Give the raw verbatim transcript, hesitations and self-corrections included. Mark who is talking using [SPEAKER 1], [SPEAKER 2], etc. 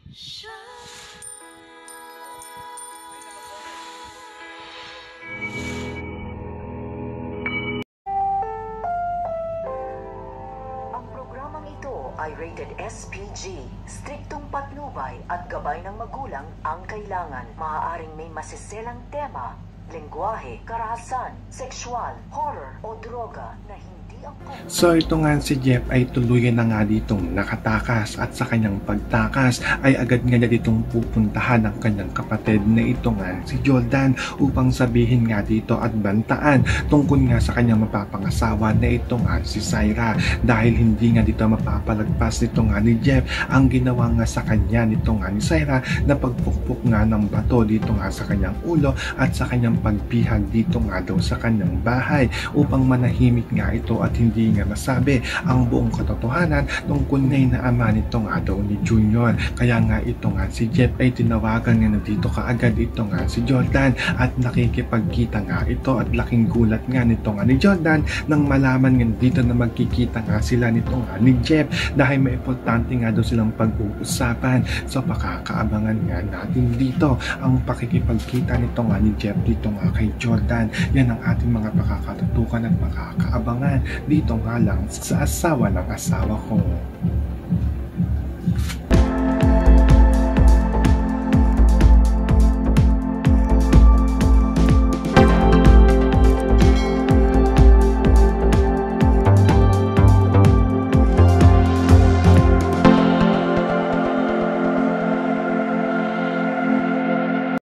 [SPEAKER 1] Ang programang ito ay rated S P G. Striktong patnubay at gabay ng magulang ang kailangan. Maaaring may masiselang tema, lengguwahe, karahasan, sexual, horror o droga na hindi ang
[SPEAKER 2] So ito nga si Jeff ay tuluyan na nga ditong nakatakas at sa kanyang pagtakas ay agad nga niya ditong pupuntahan ang kanyang kapatid na ito nga si Jordan upang sabihin nga dito at bantaan tungkol nga sa kanyang mapapangasawa na ito nga si Syra dahil hindi nga dito mapapalagpas nito nga ni Jeff ang ginawa nga sa kanya nito nga ni Syra na pagpukpok nga ng bato dito nga sa kanyang ulo at sa kanyang pagbihag dito nga daw sa kanyang bahay upang manahimik nga ito at hindi nga masabi ang buong katotohanan tungkol ngay na ama nito nga daw ni Junior. Kaya nga ito nga si Jeff ay tinawagan nga na dito kaagad ito nga si Jordan at nakikipagkita nga ito at laking gulat nga nito nga ni Jordan nang malaman nga dito na magkikita nga sila nito nga ni Jeff dahil may importante nga daw silang pag-uusapan. So pakakaabangan nga natin dito ang pakikipagkita nito nga ni Jeff dito nga kay Jordan. Yan ang ating mga pakakatutukan at pakakaabangan dito nga lang sa asawa ng asawa ko.